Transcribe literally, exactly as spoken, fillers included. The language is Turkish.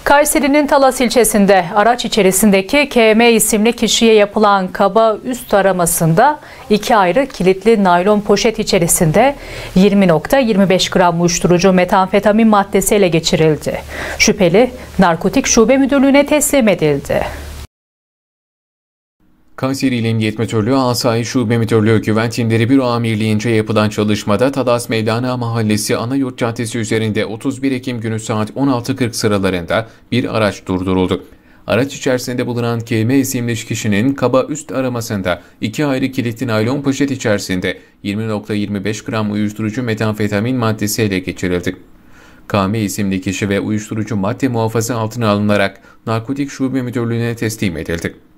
Kayseri'nin Talas ilçesinde araç içerisindeki K M isimli kişiye yapılan kaba üst aramasında iki ayrı kilitli naylon poşet içerisinde yirmi nokta yirmi beş gram uyuşturucu metamfetamin maddesi ele geçirildi. Şüpheli Narkotik Şube Müdürlüğü'ne teslim edildi. Kayseri İl Emniyet Müdürlüğü Asayiş Şube Müdürlüğü Güven Timleri Büro Amirliğince yapılan çalışmada Talas Mevlana Mahallesi Anayurt Caddesi üzerinde otuz bir Ekim günü saat on altı kırk sıralarında bir araç durduruldu. Araç içerisinde bulunan K M isimli kişinin kaba üst aramasında iki ayrı kilitli naylon poşet içerisinde yirmi nokta yirmi beş gram uyuşturucu metamfetamin maddesi ele geçirildi. K M isimli kişi ve uyuşturucu madde muhafaza altına alınarak Narkotik Şube Müdürlüğü'ne teslim edildi.